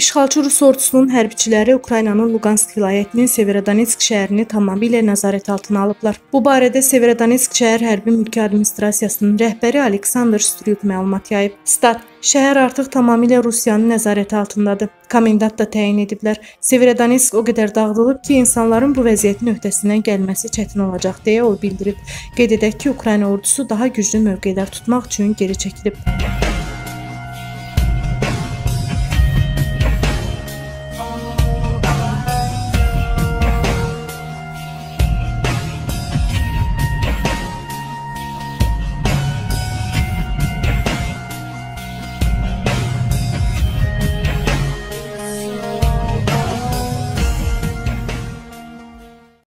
İşğalçı Rus ordusunun hərbiçiləri Ukraynanın Luqansk vilayətinin Severodonetsk şəhərini tamamilə nəzarət altına alıblar. Bu barədə Severodonetsk şəhər hərbi mülki administrasiyasının rəhbəri Aleksandr Stryuk məlumat yayıb. Stat: şəhər artıq tamamilə Rusiyanın nəzarəti altındadır. Komendant da təyin ediblər. Severodonetsk o qədər dağıdılıb ki, insanların bu vəziyyətin öhdəsindən gəlməsi çətin olacaq deyə o bildirib. Qeyd edək ki, Ukrayna ordusu daha güclü mövqelər tutmaq üçün geri çəkilib.